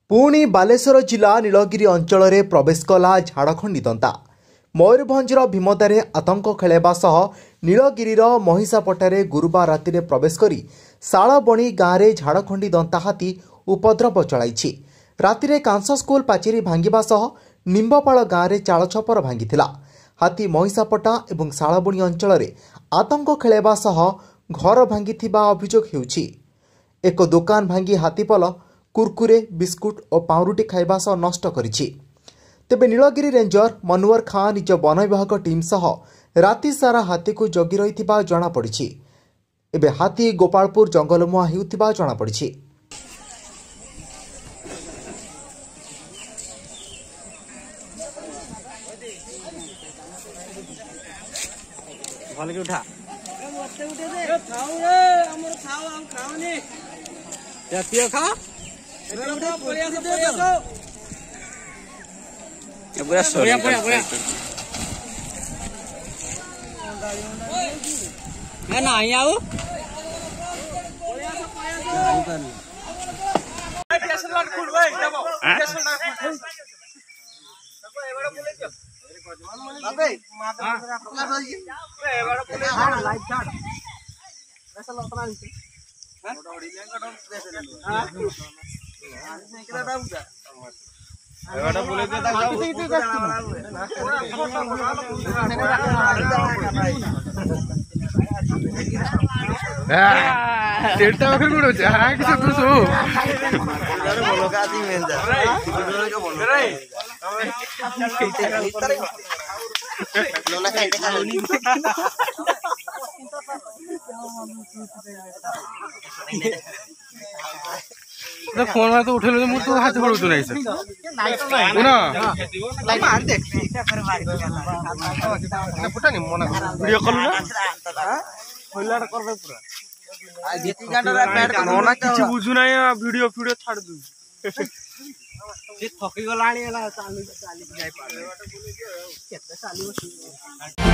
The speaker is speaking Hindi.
पुणी बालेश्वर जिला नीलगिरी अंचल में प्रवेश कला झाड़खंडी दंता। मयूरभंजर भीमदारे आतंक खेलवा सह नीलगिरीर महिषापटारे गुरुवार राति में प्रवेश कर शालबणी गाँव में झाड़खंडी दंता हाथी उपद्रव चलाई। राति कांस स्कूल पाचेरी भांगिबा सह निम्बपाल गाँव में चाल छपर भांगी। हाथी महिषापटा और शालबणी अंचल में आतंक खेलवा सह घर भांगी अभियोग होउछि। एक दुकान भांगी हाथीपल कुरकुरे बिस्कुट और पाउरुटी खाइबा सह नष्ट करिछि। तेबे नीलगिरी रेंजर मनोहर खां निज वन विभाग टीम सह राति सारा हाथी को जगी रही जना पड़िछि। एबे हाथी गोपालपुर जंगल मुहां हेउथिबा जना पड़िछि। भल के उठा खा फोन में तो उठे मुझे तो हाथ पड़ू नहीं वीडियो कॉल ना किसी बुझू ना वीडियो वीडियो छाड़ दू थकी गला